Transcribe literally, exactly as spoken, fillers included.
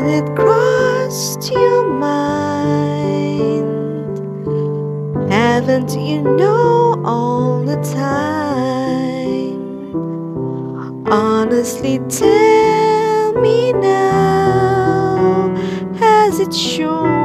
it crossed your mind? Haven't you known all the time? Honestly, tell me now, has it shown